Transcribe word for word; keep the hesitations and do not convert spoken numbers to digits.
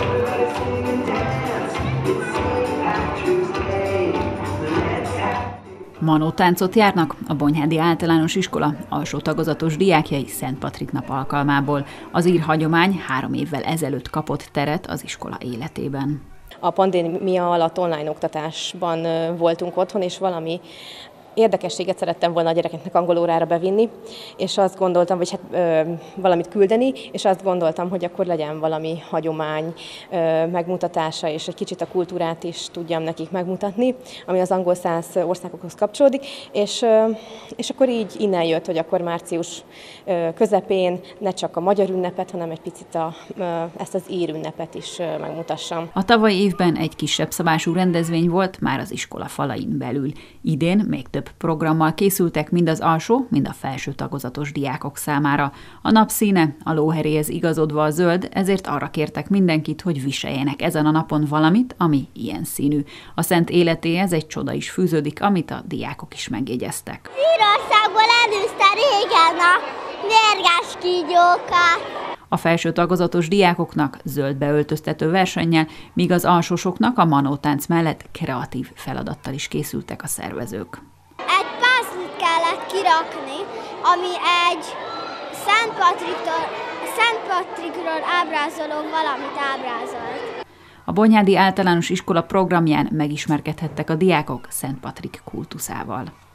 Manó táncot járnak a Bonyhádi Általános Iskola alsó tagozatos diákjai Szent Patrik nap alkalmából. Az ír hagyomány három évvel ezelőtt kapott teret az iskola életében. A pandémia alatt online oktatásban voltunk otthon, és valami érdekességet szerettem volna a gyerekeknek angol órára bevinni, és azt gondoltam, vagy hát ö, valamit küldeni, és azt gondoltam, hogy akkor legyen valami hagyomány ö, megmutatása, és egy kicsit a kultúrát is tudjam nekik megmutatni, ami az angol száz országokhoz kapcsolódik, és, ö, és akkor így innen jött, hogy akkor március ö, közepén ne csak a magyar ünnepet, hanem egy picit a, ö, ezt az ír ünnepet is ö, megmutassam. A tavalyi évben egy kisebb szabású rendezvény volt már az iskola falain belül. Idén még több programmal készültek mind az alsó, mind a felső tagozatos diákok számára. A nap színe, a lóheréhez igazodva a zöld, ezért arra kértek mindenkit, hogy viseljenek ezen a napon valamit, ami ilyen színű. A szent életéhez egy csoda is fűződik, amit a diákok is megjegyeztek. Írországból előzte régen a mérges kígyókat. A felső tagozatos diákoknak zöldbe öltöztető versennyel, míg az alsósoknak a manó tánc mellett kreatív feladattal is készültek a szervezők. Egy puzzle-t kellett kirakni, ami egy Szent Patriktól, Szent Patrikról ábrázoló valamit ábrázolt. A Bonyhádi Általános Iskola programján megismerkedhettek a diákok Szent Patrik kultuszával.